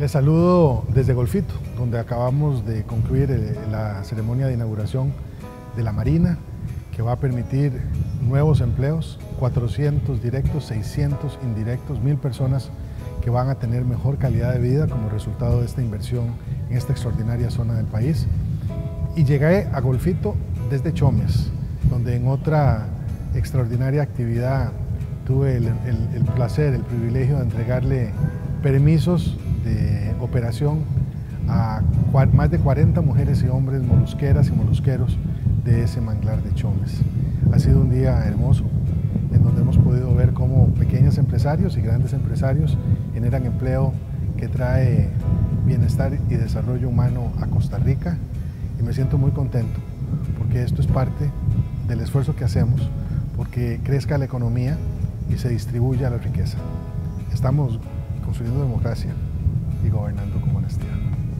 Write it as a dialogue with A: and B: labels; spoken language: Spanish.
A: Les saludo desde Golfito, donde acabamos de concluir la ceremonia de inauguración de la Marina, que va a permitir nuevos empleos, 400 directos, 600 indirectos, 1000 personas que van a tener mejor calidad de vida como resultado de esta inversión en esta extraordinaria zona del país. Y llegué a Golfito desde Chomes, donde en otra extraordinaria actividad tuve el placer, el privilegio de entregarle permisos de operación a más de 40 mujeres y hombres molusqueras y molusqueros de ese manglar de Chomes. Ha sido un día hermoso en donde hemos podido ver cómo pequeños empresarios y grandes empresarios generan empleo que trae bienestar y desarrollo humano a Costa Rica, y me siento muy contento porque esto es parte del esfuerzo que hacemos porque crezca la economía y se distribuya la riqueza. Estamos construyendo democracia y gobernando con honestidad.